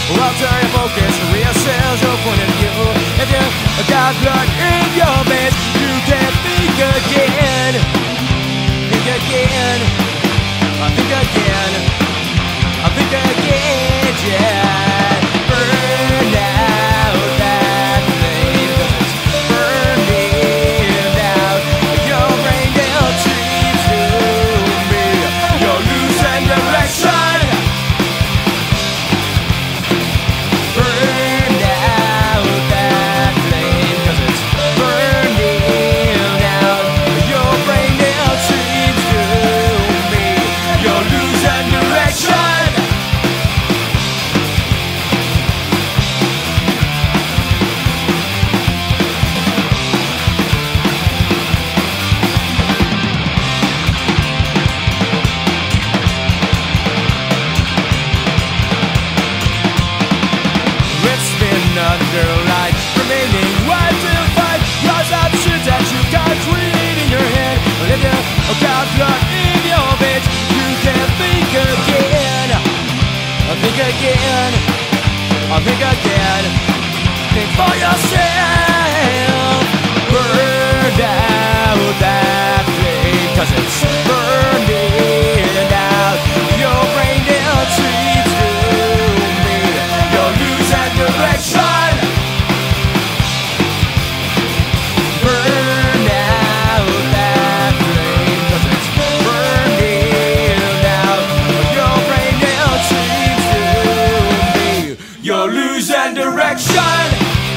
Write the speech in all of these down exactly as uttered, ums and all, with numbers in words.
Well, turn your focus, reassess your point of view. If you got blood in your veins, you can think again. Think again. I think again. I think again, yeah. Burn out that flame, 'cause it's burning out. Your brain now treats to me. You're losing direction. Burn out that flame, 'cause it's burning out. Your brain now treats to me. You're losing direction. Under light, remaining wide to fight. Yours options that you got read in your head. But if you got blood in your veins, you can think again. Think again. Think again. Think for yourself. Burn out that flame, 'cause it's burning out. Your brain now treats to me. You're losing direction. Direction.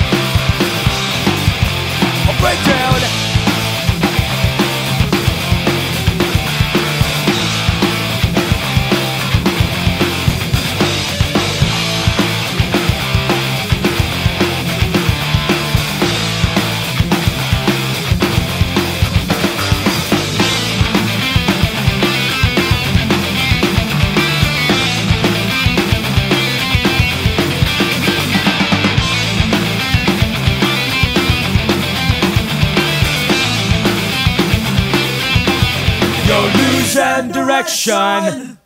A breakdown. Direction.